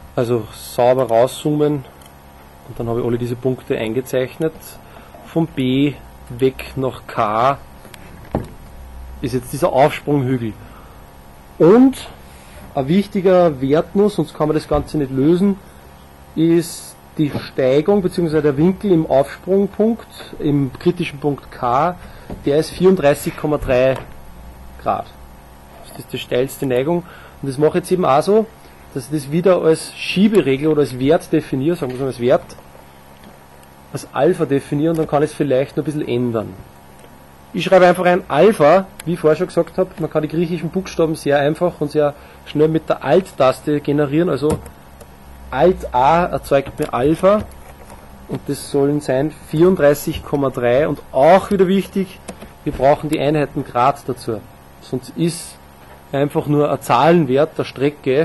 Also sauber rauszoomen und dann habe ich alle diese Punkte eingezeichnet. Von B weg nach K ist jetzt dieser Aufsprunghügel. Und ein wichtiger Wert nur, sonst kann man das Ganze nicht lösen, ist die Steigung bzw. der Winkel im Aufsprungpunkt, im kritischen Punkt K, der ist 34,3 Grad. Das ist die steilste Neigung. Und das mache ich jetzt eben auch so, dass ich das wieder als Schieberegel oder als Wert definiere, sagen wir mal als Wert, als Alpha definiere und dann kann ich es vielleicht noch ein bisschen ändern. Ich schreibe einfach ein Alpha, wie ich vorher schon gesagt habe, man kann die griechischen Buchstaben sehr einfach und sehr schnell mit der Alt-Taste generieren, also Alt A erzeugt mir Alpha und das sollen sein 34,3 und auch wieder wichtig, wir brauchen die Einheiten Grad dazu, sonst ist einfach nur ein Zahlenwert der Strecke.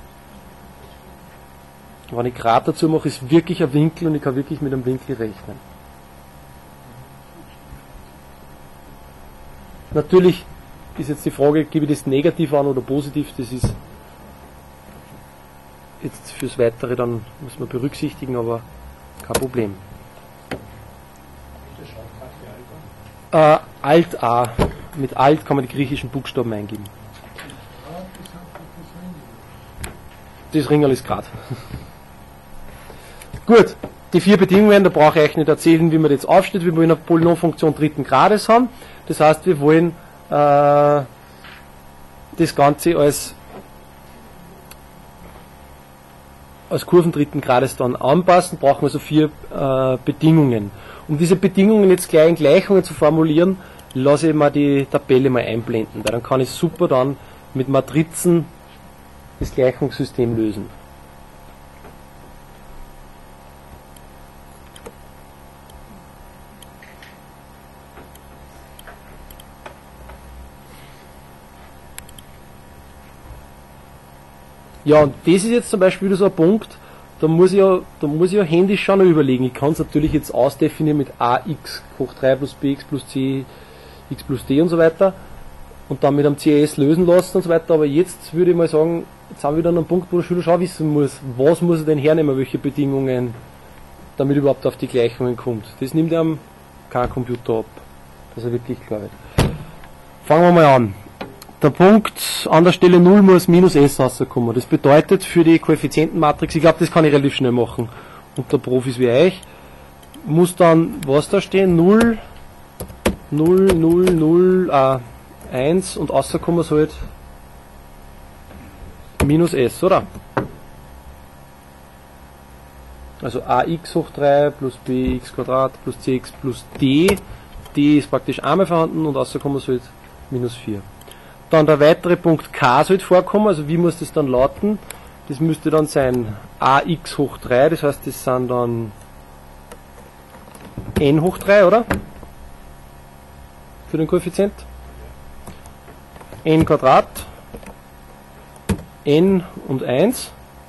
Wenn ich Grad dazu mache, ist wirklich ein Winkel und ich kann wirklich mit einem Winkel rechnen. Natürlich ist jetzt die Frage, gebe ich das negativ an oder positiv, das ist jetzt fürs Weitere dann, muss man berücksichtigen, aber kein Problem. Alt A, mit Alt kann man die griechischen Buchstaben eingeben. Das Ringerl ist Grad. Gut, die 4 Bedingungen, da brauche ich euch nicht erzählen, wie man das aufstellt. Wir wollen eine Polynomfunktion dritten Grades haben. Das heißt, wir wollen das Ganze als Kurven dritten Grades dann anpassen, brauchen wir also 4 Bedingungen. Um diese Bedingungen jetzt gleich in Gleichungen zu formulieren, lasse ich mal die Tabelle mal einblenden, weil dann kann ich super dann mit Matrizen das Gleichungssystem lösen. Ja, und das ist jetzt zum Beispiel wieder so ein Punkt, da muss ich ja händisch schon noch überlegen. Ich kann es natürlich jetzt ausdefinieren mit ax hoch 3 plus bx plus c x plus d und so weiter und dann mit einem CAS lösen lassen und so weiter, aber jetzt würde ich mal sagen, jetzt haben wir wieder einen Punkt, wo der Schüler schon wissen muss, was muss er denn hernehmen, welche Bedingungen, damit er überhaupt auf die Gleichungen kommt. Das nimmt einem kein Computer ab, dass er wirklich klar wird. Fangen wir mal an. Der Punkt an der Stelle 0 muss minus s rauskommen. Das bedeutet für die Koeffizientenmatrix, ich glaube, das kann ich relativ schnell machen, unter Profis wie euch, muss dann, was da stehen, 0, 0, 0, 0, 1 und rauskommen soll minus s, oder? Also ax hoch 3 plus bx Quadrat plus cx plus d, d ist praktisch einmal vorhanden und rauskommen soll minus 4. Dann der weitere Punkt k sollte vorkommen, also wie muss das dann lauten? Das müsste dann sein ax hoch 3, das heißt, das sind dann n hoch 3, oder? Für den Koeffizient. N Quadrat, n und 1.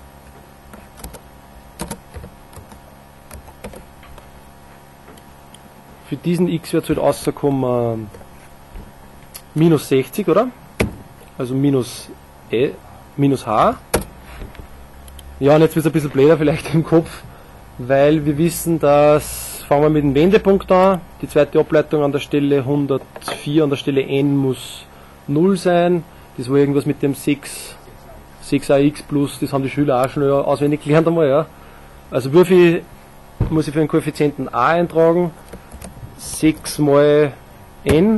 Für diesen x-Wert sollte rauskommen minus 60, oder? Also minus h. Ja, und jetzt wird es ein bisschen blöder vielleicht im Kopf, weil wir wissen, dass, fangen wir mit dem Wendepunkt an, die zweite Ableitung an der Stelle 104, an der Stelle n muss 0 sein, das war irgendwas mit dem 6ax plus, das haben die Schüler auch schon auswendig gelernt einmal, ja. Also wie viel muss ich für den Koeffizienten a eintragen? 6 mal n.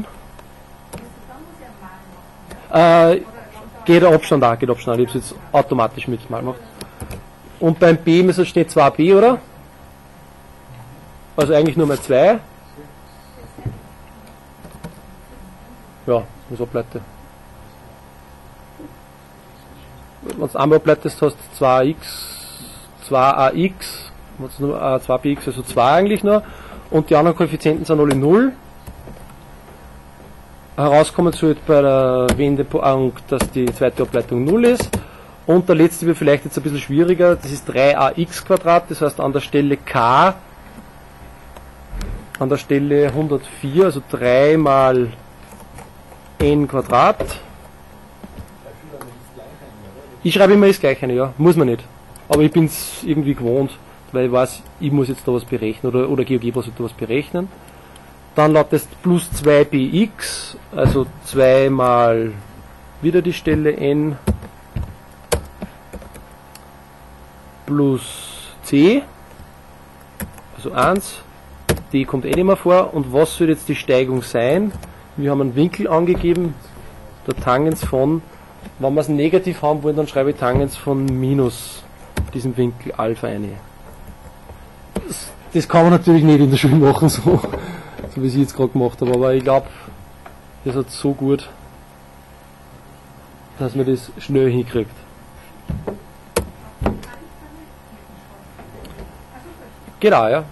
Geht der Abstand auch, geht Abstand auch. Ich habe es jetzt automatisch mit mal gemacht. Und beim B müssen steht 2b, oder? Also eigentlich nur mal 2. Ja, muss ableiten. Wenn du einmal ableitest, hast du 2ax, wenn du nur 2bx, also 2 eigentlich nur. Und die anderen Koeffizienten sind alle 0. Herauskommen sollte bei der Wendepunkt, dass die zweite Ableitung 0 ist. Und der letzte wird vielleicht jetzt ein bisschen schwieriger, das ist 3ax Quadrat, das heißt an der Stelle k, an der Stelle 104, also 3 mal n Quadrat. Ich schreibe immer das Gleiche, ja, muss man nicht. aber ich bin es irgendwie gewohnt, weil ich weiß, ich muss jetzt da was berechnen oder GeoGebra sollte was berechnen. Dann lautet plus 2bx, also 2 mal wieder die Stelle n plus c, also 1, d kommt eh nicht mehr vor. Und was soll jetzt die Steigung sein? Wir haben einen Winkel angegeben, der Tangens von, wenn wir es negativ haben wollen, dann schreibe ich Tangens von minus diesem Winkel Alpha eine. Das kann man natürlich nicht in der Schule machen, so wie ich jetzt gerade gemacht habe, aber ich glaube, das hat so gut, dass man das schnell hinkriegt. Genau, ja.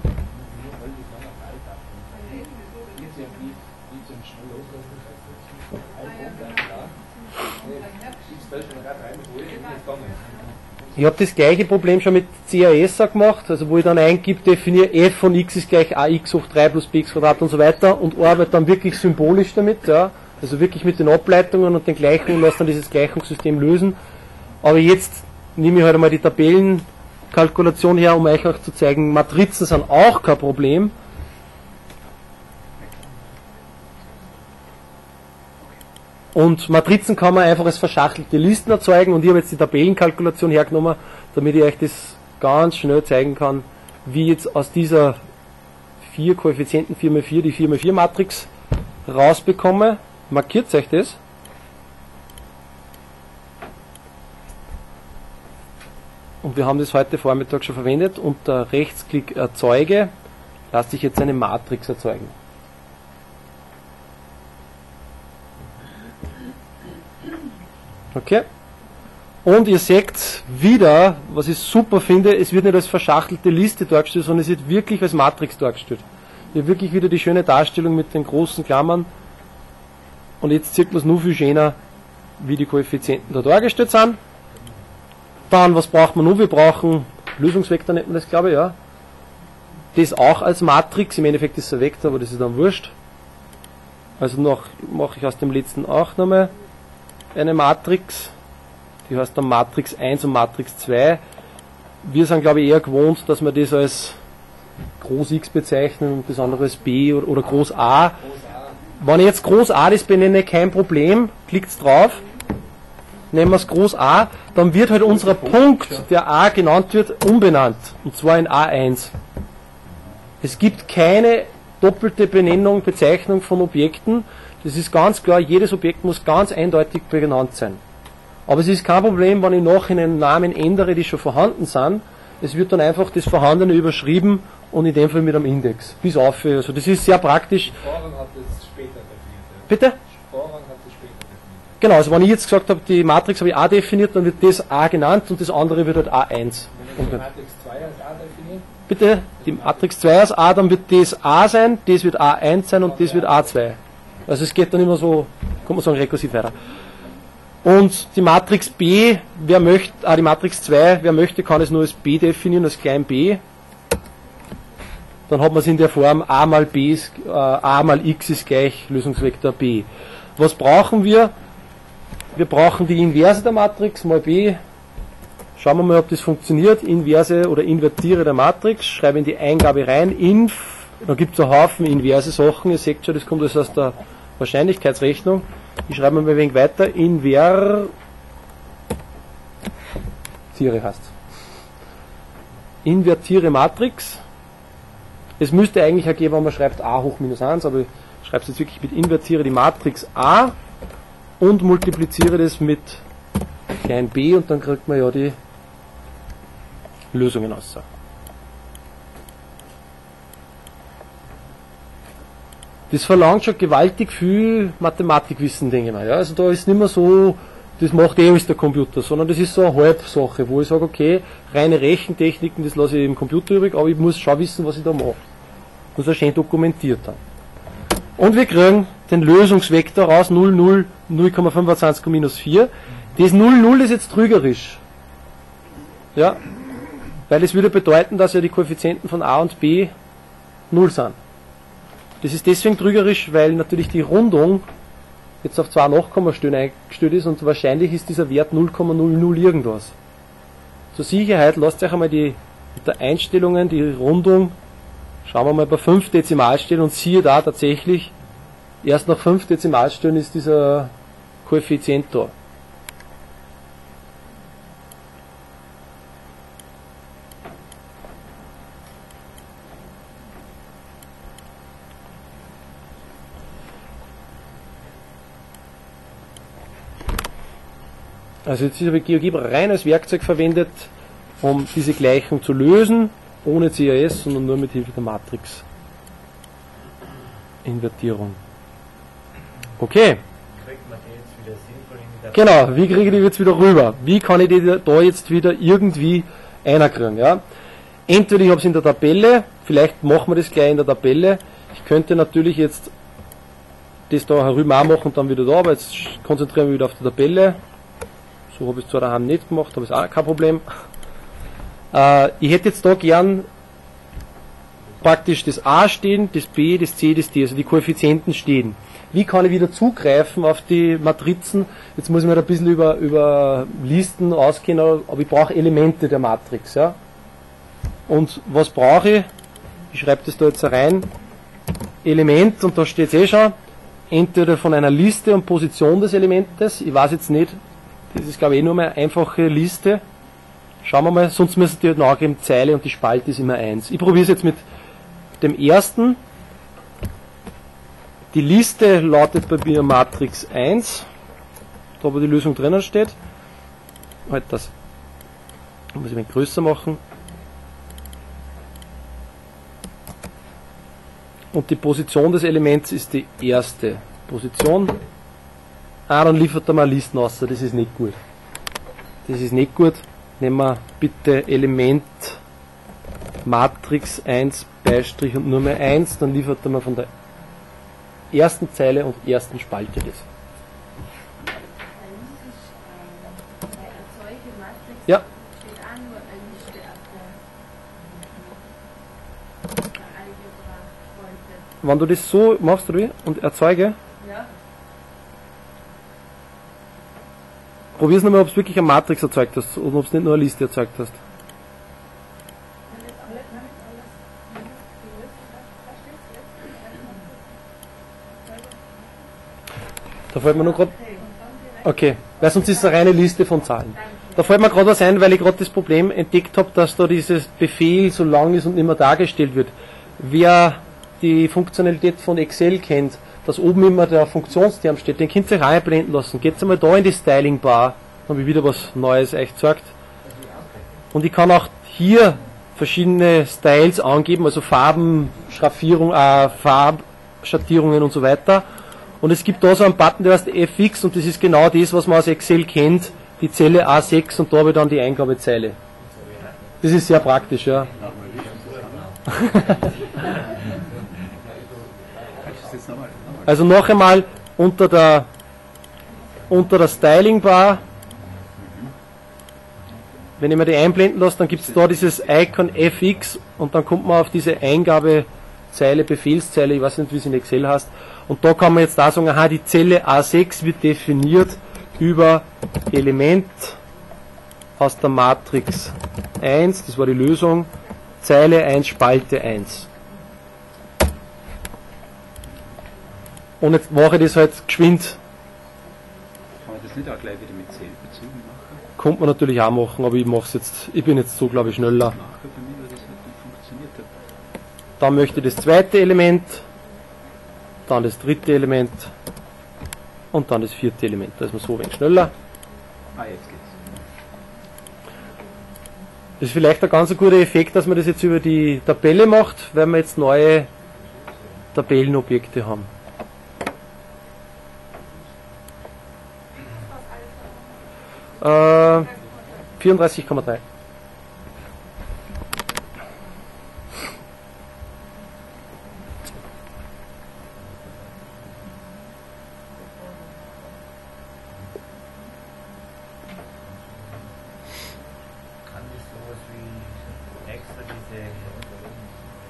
Ich habe das gleiche Problem schon mit CAS gemacht, also wo ich dann eingebe, definiere f von x ist gleich ax hoch 3 plus bx Quadrat und so weiter und arbeite dann wirklich symbolisch damit, ja, also wirklich mit den Ableitungen und den Gleichungen, lasse dann dieses Gleichungssystem lösen. Aber jetzt nehme ich halt einmal die Tabellenkalkulation her, um euch auch zu zeigen, Matrizen sind auch kein Problem. Und Matrizen kann man einfach als verschachtelte Listen erzeugen und ich habe jetzt die Tabellenkalkulation hergenommen, damit ich euch das ganz schnell zeigen kann, wie ich jetzt aus dieser 4 Koeffizienten 4x4 die 4x4 Matrix rausbekomme. Markiert euch das. Und wir haben das heute Vormittag schon verwendet. Unter Rechtsklick Erzeuge lasse ich jetzt eine Matrix erzeugen. Okay. Und ihr seht wieder, was ich super finde, es wird nicht als verschachtelte Liste dargestellt, sondern es wird wirklich als Matrix dargestellt. Ihr habt wirklich wieder die schöne Darstellung mit den großen Klammern. Und jetzt sieht man es nur viel schöner, wie die Koeffizienten da dargestellt sind. Dann, was braucht man noch? Wir brauchen Lösungsvektor, nennt man das, glaube ich, ja. Das auch als Matrix, im Endeffekt ist es ein Vektor, aber das ist dann wurscht. Also mache ich aus dem letzten auch nochmal eine Matrix, die heißt dann Matrix 1 und Matrix 2. Wir sind, glaube ich, eher gewohnt, dass wir das als Groß X bezeichnen und das andere als B oder Groß A. Wenn ich jetzt Groß A das benenne, kein Problem, klickt drauf, nehmen wir es Groß A, dann wird halt unser Punkt, der A genannt wird, umbenannt, und zwar in A1. Es gibt keine doppelte Benennung, Bezeichnung von Objekten. Das ist ganz klar, jedes Objekt muss ganz eindeutig benannt sein. Aber es ist kein Problem, wenn ich nachher einen Namen ändere, die schon vorhanden sind. Es wird dann einfach das Vorhandene überschrieben und in dem Fall mit einem Index. Bis auf. Also das ist sehr praktisch. Vorrang hat es später definiert. Bitte? Vorrang hat es später definiert. Genau, also wenn ich jetzt gesagt habe, die Matrix habe ich A definiert, dann wird das A genannt und das andere wird halt A1. Wenn ich die Matrix 2 als A definiert? Bitte, die Matrix 2 als A, dann wird das A sein, das wird A1 sein und das wird A2. Also es geht dann immer so, kann man sagen, rekursiv weiter. Und die Matrix B, wer möchte, die Matrix 2, wer möchte, kann es nur als B definieren, als klein b. Dann hat man es in der Form A mal B ist, A mal X ist gleich Lösungsvektor B. Was brauchen wir? Wir brauchen die Inverse der Matrix mal B. Schauen wir mal, ob das funktioniert. Inverse oder invertiere der Matrix. Schreibe in die Eingabe rein. Inf. Da gibt es einen Haufen inverse Sachen. Ihr seht schon, das kommt aus der Wahrscheinlichkeitsrechnung. Ich schreibe mal ein wenig weiter. Invertiere heißt es. Invertiere Matrix. Es müsste eigentlich ergeben, wenn man schreibt a hoch minus 1, aber ich schreibe es jetzt wirklich mit invertiere die Matrix a und multipliziere das mit klein b und dann kriegt man ja die Lösungen raus. Das verlangt schon gewaltig viel Mathematikwissen, denke ich mal. Ja? Also da ist nicht mehr so, das macht alles der Computer, sondern das ist so eine Halbsache, wo ich sage, okay, reine Rechentechniken, das lasse ich im Computer übrig, aber ich muss schon wissen, was ich da mache. Muss auch schön dokumentiert haben. Und wir kriegen den Lösungsvektor raus, 0, 0, 0,25 minus 4. Das 0, 0 ist jetzt trügerisch. Ja, weil es würde bedeuten, dass ja die Koeffizienten von a und b 0 sind. Das ist deswegen trügerisch, weil natürlich die Rundung jetzt auf 2 Nachkommastellen eingestellt ist und wahrscheinlich ist dieser Wert 0,00 irgendwas. Zur Sicherheit lasst euch einmal die unter Einstellungen, die Rundung, schauen wir mal bei 5 Dezimalstellen und siehe da tatsächlich, erst nach 5 Dezimalstellen ist dieser Koeffizient da. Also jetzt habe ich GeoGebra rein als Werkzeug verwendet, um diese Gleichung zu lösen, ohne CAS, sondern nur mit Hilfe der Matrix-Invertierung. Okay. Kriegt man die jetzt wieder sinnvoll in der Genau, wie kriege ich die jetzt wieder rüber? Wie kann ich die da jetzt wieder irgendwie einkriegen? Ja? Entweder ich habe es in der Tabelle, vielleicht machen wir das gleich in der Tabelle. Ich könnte natürlich jetzt das da herüber auch machen und dann wieder da, aber jetzt konzentrieren wir wieder auf die Tabelle. So habe ich es zwar daheim nicht gemacht, aber ist auch kein Problem. Ich hätte jetzt da gern praktisch das A stehen, das B, das C, das D, also die Koeffizienten stehen. Wie kann ich wieder zugreifen auf die Matrizen? Jetzt muss ich mir ein bisschen über Listen auskennen, aber ich brauche Elemente der Matrix. Ja? Und was brauche ich? Ich schreibe das da jetzt rein. Element, und da steht es eh schon, entweder von einer Liste und Position des Elementes, ich weiß jetzt nicht, das ist glaube ich nur mal eine einfache Liste. Schauen wir mal, sonst müssen die halt nachgeben, Zeile und die Spalte ist immer 1. Ich probiere es jetzt mit dem ersten. Die Liste lautet bei mir Matrix 1, da wo die Lösung drinnen steht. Halt das. Muss ich ein bisschen größer machen. Und die Position des Elements ist die erste Position. Dann liefert er mal Listen aus, das ist nicht gut. Das ist nicht gut. Nehmen wir bitte Element Matrix 1 Beistrich und nur mehr 1, dann liefert er mal von der ersten Zeile und ersten Spalte das. Ja. Wenn du das so machst, oder wie? Und erzeuge? Ja. Probier es nochmal, ob es wirklich eine Matrix erzeugt hast oder ob es nicht nur eine Liste erzeugt hast. Da fällt mir nur gerade. Okay, weil sonst ist es eine reine Liste von Zahlen. Da fällt mir gerade was ein, weil ich gerade das Problem entdeckt habe, dass da dieses Befehl so lang ist und nicht mehr dargestellt wird. Wer die Funktionalität von Excel kennt, dass oben immer der Funktionsterm steht, den könnt ihr euch auch einblenden lassen. Geht einmal da in die Styling Bar, dann habe ich wieder was Neues euch gezeigt. Und ich kann auch hier verschiedene Styles angeben, also Farben, Schraffierung, Farbschattierungen und so weiter. Und es gibt da so einen Button, der heißt FX, und das ist genau das, was man aus Excel kennt, die Zelle A6, und da habe ich dann die Eingabezeile. Das ist sehr praktisch, ja. Also noch einmal unter der Styling Bar, wenn ich mir die einblenden lasse, dann gibt es da dieses Icon FX und dann kommt man auf diese Eingabezeile, Befehlszeile, ich weiß nicht, wie es in Excel heißt, und da kann man jetzt da sagen, aha, die Zelle A6 wird definiert über Element aus der Matrix 1, das war die Lösung, Zeile 1, Spalte 1. Und jetzt mache ich das halt geschwind. Kann man das nicht auch gleich wieder mit Zählbezügen machen? Kommt man natürlich auch machen, aber ich mache es jetzt, ich bin jetzt so, glaube ich, schneller. Nachher bei mir, weil das halt nicht funktioniert hat. Dann möchte ich das zweite Element, dann das dritte Element und dann das vierte Element. Da ist man so ein wenig schneller. Jetzt geht's. Das ist vielleicht ein ganz guter Effekt, dass man das jetzt über die Tabelle macht, weil wir jetzt neue Tabellenobjekte haben. 34,3. Kann das sowas wie extra diese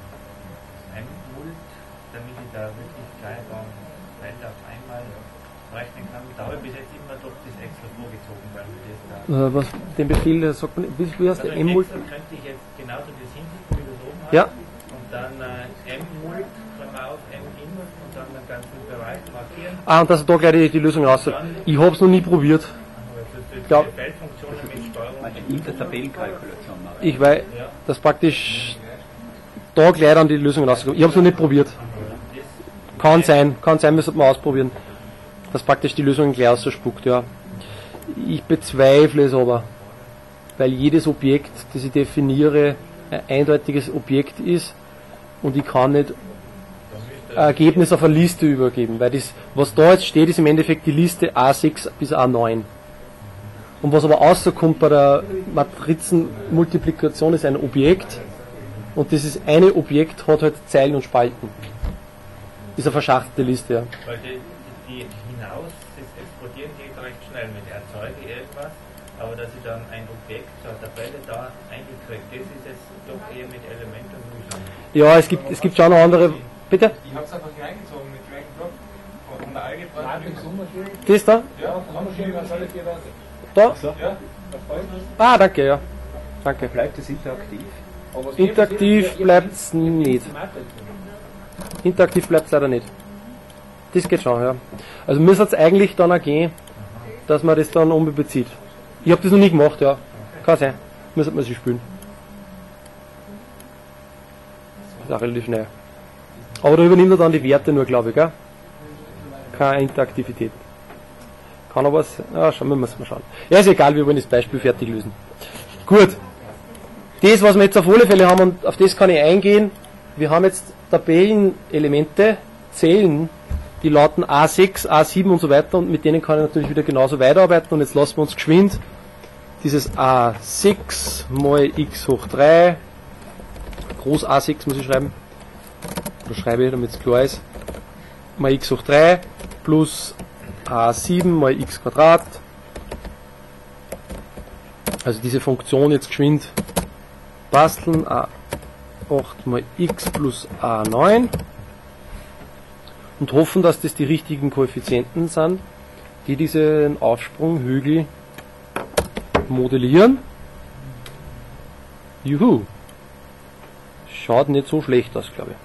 einmult, damit ich da wirklich gleich beim Feld auf einmal rechnen kann. Da habe ich bis jetzt immer doch das extra vorgezogen, weil mir das da. Was, den Befehl, sagt man, wie heißt der? Also im M-Mult? Excel könnte ich jetzt genauso das hintippen, wie wir es oben Ja. haben. Und dann M-Mult, Klammer auf, M-In und dann den ganzen Bereich markieren. Ah, und dass er da gleich die Lösung raus hat. Ich habe es noch nie probiert. Ja. Ja. Feldfunktionen mit Steuerung. Manche Intertabellenkalkulation machen. Ich weiß, Ja. dass praktisch da gleich dann die Lösung rauskommt. Ich habe es noch nicht probiert. Kann sein, müssen wir ausprobieren. Dass praktisch die Lösung gleich ausspuckt, ja. Ich bezweifle es aber, weil jedes Objekt, das ich definiere, ein eindeutiges Objekt ist und ich kann nicht ein Ergebnis auf eine Liste übergeben, weil das, was da jetzt steht, ist im Endeffekt die Liste A6 bis A9. Und was aber rauskommt bei der Matrizenmultiplikation ist ein Objekt und dieses eine Objekt hat halt Zeilen und Spalten. Ist eine verschachtelte Liste, ja. Weil die hinaus, das Exportieren geht recht schnell mit erzeuge irgendwas, aber dass ich dann ein Objekt zur Tabelle da eingekriegt, das ist jetzt doch eher mit Element und mühsam. Ja, es gibt schon noch andere. Bitte? Ich habe es einfach reingezogen mit Drag and Drop. Von der Algebra. Matrix umgeschrieben. Das da? Ja, umgeschrieben als alle 4 Werte. Da? Ja, erfolgt. Ah, danke, ja. Danke. Bleibt es interaktiv? Aber es Interaktiv gibt- bleibt's nicht. Matrix. Interaktiv bleibt es leider nicht. Das geht schon, ja. Also müsste es eigentlich dann auch gehen, dass man das dann unbezieht. Ich habe das noch nie gemacht, ja. Kann sein. Müsste man sich spielen. Das ist auch relativ schnell. Aber da übernimmt er dann die Werte nur, glaube ich, gell? Keine Interaktivität. Kann aber was. Ja, schauen wir mal schauen. Ja, ist egal, wir wollen das Beispiel fertig lösen. Gut. Das, was wir jetzt auf alle Fälle haben, und auf das kann ich eingehen. Wir haben jetzt Tabellenelemente, Zellen, die lauten A6, A7 und so weiter, und mit denen kann ich natürlich wieder genauso weiterarbeiten. Und jetzt lassen wir uns geschwind dieses A6 mal x hoch 3, groß A6 muss ich schreiben, oder schreibe ich, damit es klar ist, mal x hoch 3 plus A7 mal x Quadrat, also diese Funktion jetzt geschwind basteln, A8 mal x plus A9, und hoffen, dass das die richtigen Koeffizienten sind, die diesen Aufsprunghügel modellieren. Juhu! Schaut nicht so schlecht aus, glaube ich.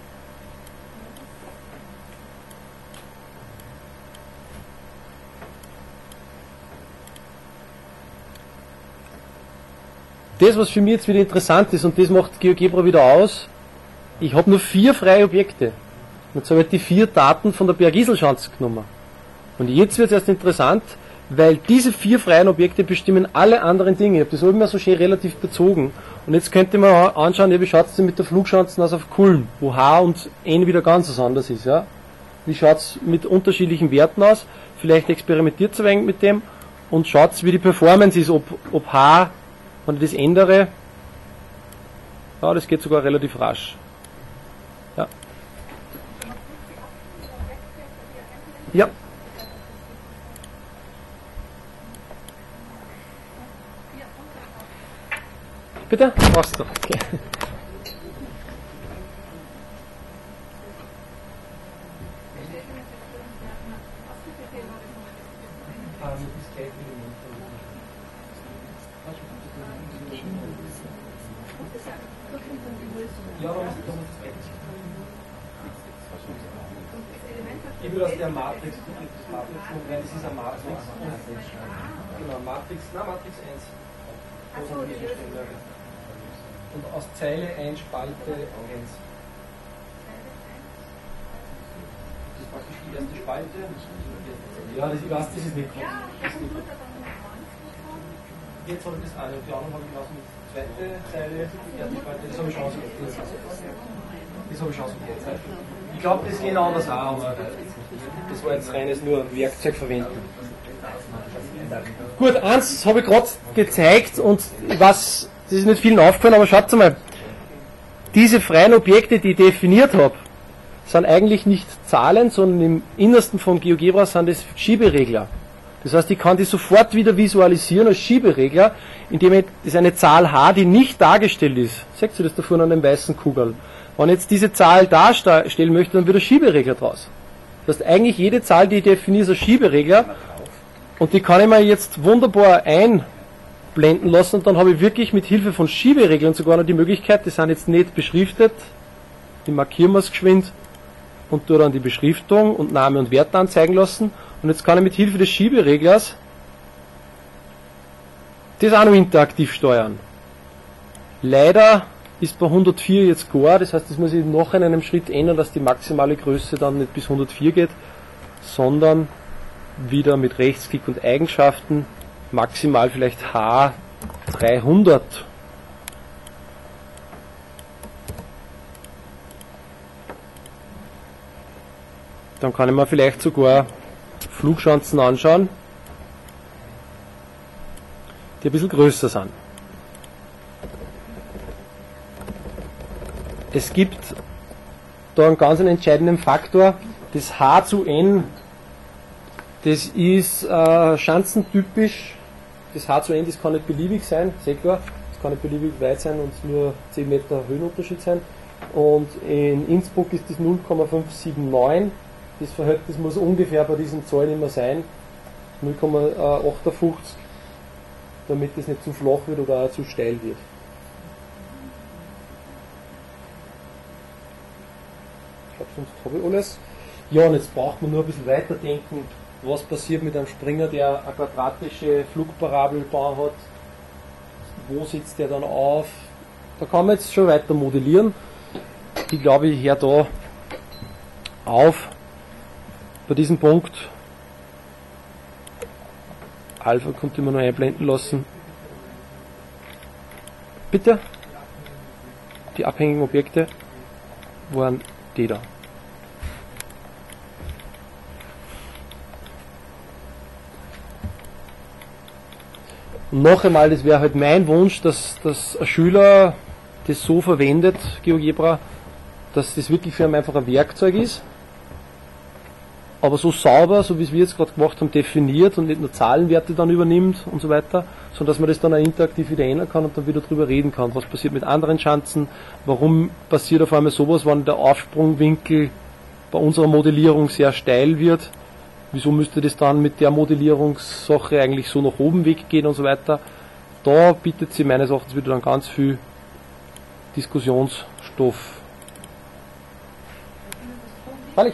Das, was für mich jetzt wieder interessant ist, und das macht GeoGebra wieder aus, ich habe nur 4 freie Objekte. Und so habe ich die 4 Daten von der Bergiselschanze genommen. Und jetzt wird es erst interessant, weil diese 4 freien Objekte bestimmen alle anderen Dinge. Ich habe das immer so schön relativ bezogen. Und jetzt könnte man anschauen, ja, wie schaut es denn mit der Flugschanze aus auf Kulm, wo H und N wieder ganz was anderes ist. Ja? Wie schaut es mit unterschiedlichen Werten aus? Vielleicht experimentiert es ein wenig mit dem und schaut, wie die Performance ist, ob H, wenn ich das ändere, ja, das geht sogar relativ rasch. Ja. Ja. Bitte? Machst du. Okay. Ich will aus der Matrix, das ist eine Matrix. Genau, Matrix 1. Und aus Zeile 1 Spalte 1. Das ist praktisch die erste Spalte. Ja, das, ich weiß, das ist nicht. Jetzt habe ich das eine und die anderen habe ich genauso mit zweite Zeile, die erste Spalte, das habe ich schon ausprobiert. Das habe ich schon ausprobiert. Ich glaube, das geht anders auch, aber das war jetzt reines nur Werkzeug verwenden. Gut, eins habe ich gerade gezeigt und ich weiß, das ist nicht vielen aufgefallen, aber schaut mal, diese freien Objekte, die ich definiert habe, sind eigentlich nicht Zahlen, sondern im Innersten von GeoGebra sind das Schieberegler. Das heißt, ich kann die sofort wieder visualisieren als Schieberegler, indem ich, das ist eine Zahl H, die nicht dargestellt ist. Seht ihr das da vorne an dem weißen Kugel? Wenn ich jetzt diese Zahl darstellen möchte, dann wird ein Schieberegler draus. Das Das heißt, eigentlich jede Zahl, die ich definiere, ist ein Schieberegler und die kann ich mir jetzt wunderbar einblenden lassen und dann habe ich wirklich mit Hilfe von Schiebereglern sogar noch die Möglichkeit, die sind jetzt nicht beschriftet, die markieren wir es geschwind und tue dann die Beschriftung und Name und Wert anzeigen lassen und jetzt kann ich mit Hilfe des Schiebereglers das auch noch interaktiv steuern. Leider ist bei 104 jetzt gar, das heißt, das muss ich noch in einem Schritt ändern, dass die maximale Größe dann nicht bis 104 geht, sondern wieder mit Rechtsklick und Eigenschaften maximal vielleicht H300. Dann kann ich mir vielleicht sogar Flugschanzen anschauen, die ein bisschen größer sind. Es gibt da einen ganz entscheidenden Faktor, das H zu N, das ist schanzentypisch, das H zu N, das kann nicht beliebig sein, sehr klar, das kann nicht beliebig weit sein und nur 10 Meter Höhenunterschied sein und in Innsbruck ist das 0,579, das Verhältnis muss ungefähr bei diesen Zahlen immer sein, 0,58, damit das nicht zu flach wird oder auch zu steil wird. Sonst habe ich alles. Ja, und jetzt braucht man nur ein bisschen weiterdenken, was passiert mit einem Springer, der eine quadratische Flugparabel bauen hat. Wo sitzt der dann auf? Da kann man jetzt schon weiter modellieren. Ich glaube, ich höre da auf bei diesem Punkt. Alpha konnte man noch einblenden lassen. Bitte? Die abhängigen Objekte waren die da. Und noch einmal, das wäre halt mein Wunsch, dass ein Schüler das so verwendet, GeoGebra, dass das wirklich für ihn einfach ein Werkzeug ist, aber so sauber, so wie es wir jetzt gerade gemacht haben, definiert und nicht nur Zahlenwerte dann übernimmt und so weiter, sondern dass man das dann auch interaktiv wieder ändern kann und dann wieder drüber reden kann, was passiert mit anderen Schanzen, warum passiert auf einmal sowas, wenn der Aufsprungwinkel bei unserer Modellierung sehr steil wird, wieso müsste das dann mit der Modellierungssache eigentlich so nach oben weggehen und so weiter. Da bietet sie meines Erachtens wieder dann ganz viel Diskussionsstoff. Freilich.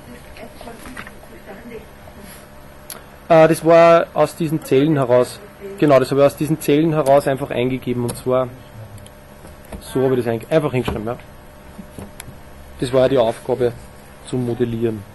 Das war aus diesen Zellen heraus, genau, das habe ich aus diesen Zellen heraus einfach eingegeben und zwar, so habe ich das einfach hingeschrieben. Ja. Das war ja die Aufgabe zum Modellieren.